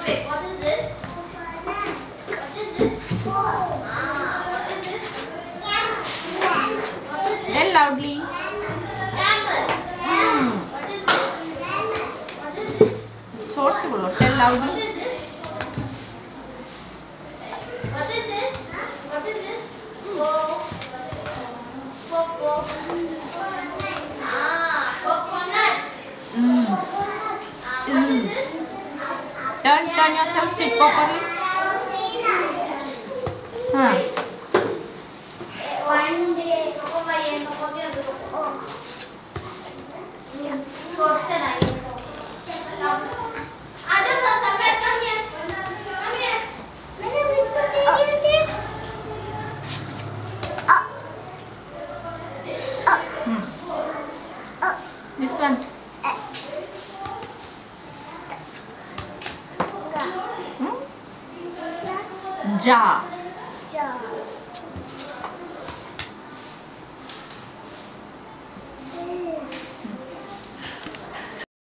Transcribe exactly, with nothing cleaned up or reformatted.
say. What is this? What is this? Ah, what is this? What is this? Tell loudly. Camel. Hmm. What is this? What is this? जोर से बोलो. Tell What loudly. is this? What is this? What is this? Go. Go, go. Ah, coconut. Hmm. Ah, what is this? Turn, turn yourself. Sit properly. Huh. One day, Coco ये Coco क्या Coco? Toaster आई है. आजा तो सम्राट come here. Come here. मैंने इसको दे दिया. Hmm. This one. Hmm? Ja. Ja.